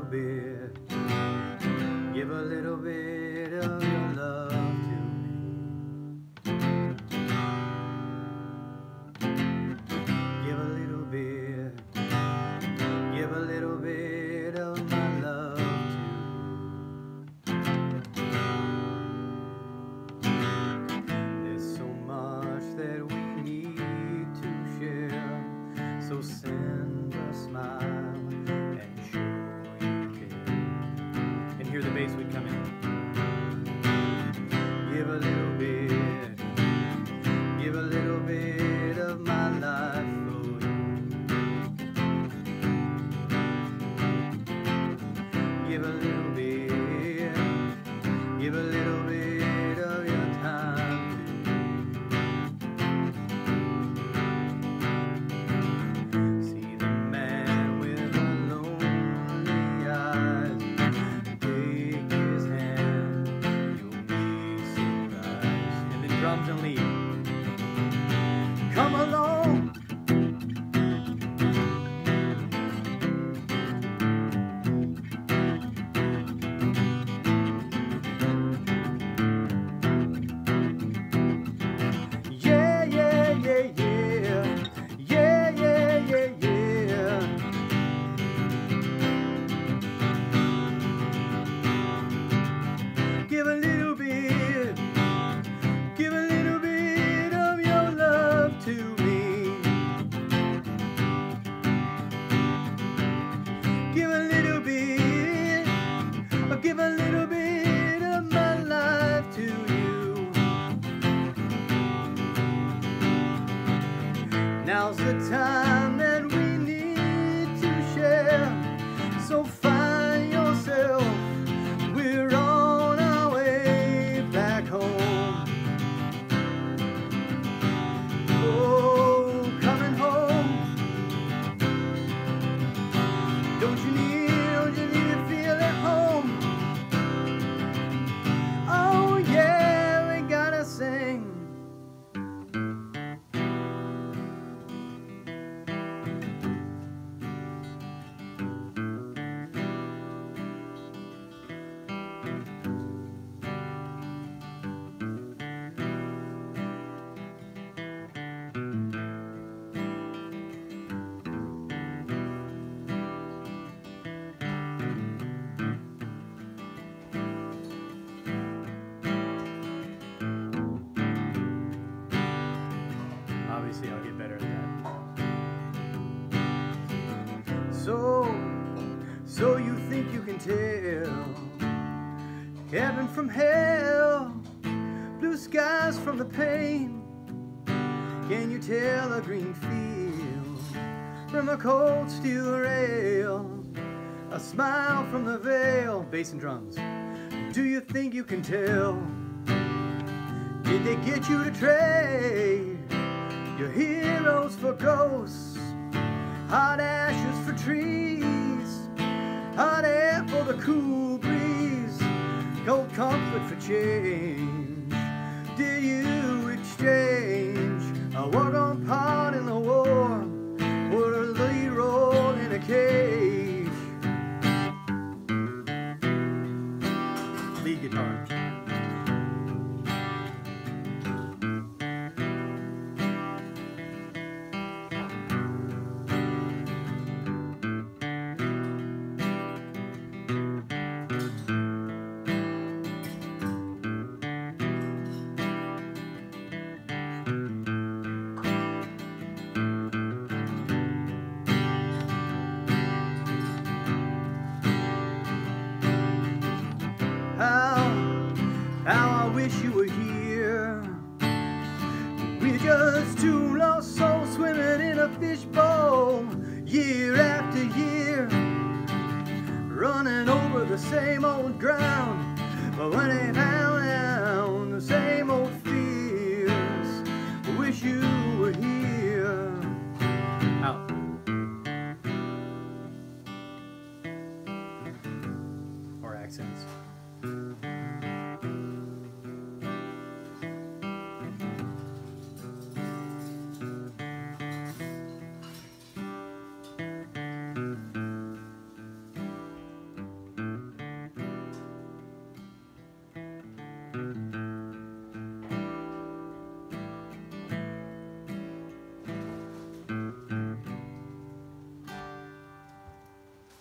bit, give a little bit of your love to me. Give a little bit, give a little bit of my love to you. There's so much that we need to share, so send a smile and show you care. And hear the bass would come in. Give a little bit, give a little bit of my life for you. Give a little bit, give a little bit of your time to see the man with the lonely eyes. Take his hand, you'll be surprised. And then drums and lead. Come along. Yeah, yeah, yeah, yeah. Yeah, yeah, yeah, yeah. Give a little bit, give a little bit of your love to me. Give a little bit, give a little bit of my life to you. Now's the time that we need to share, so find yourself, we're on our way back home. Oh, coming home. Don't you need to feel at home? Oh yeah, we gotta sing. Obviously, I'll get better at that. So you think you can tell heaven from hell, blue skies from the pain? Can you tell a green field from a cold steel rail, a smile from the veil? Bass and drums. Do you think you can tell? Did they get you to trade your heroes for ghosts, hot ashes for trees, hot air for the cool breeze, gold comfort for change? Did you exchange a war-gone part in the war for a lead role in a cage? Lead guitar. How I wish you were here. We're just two lost souls swimming in a fishbowl, year after year, running over the same old ground, but when they found the same old fears. I wish you were here. Out. Or accents.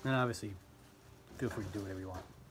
And obviously, feel free to do whatever you want.